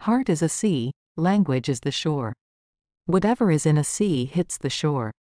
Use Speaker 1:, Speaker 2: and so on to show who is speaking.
Speaker 1: Heart is a sea, language is the shore. Whatever is in a sea hits the shore.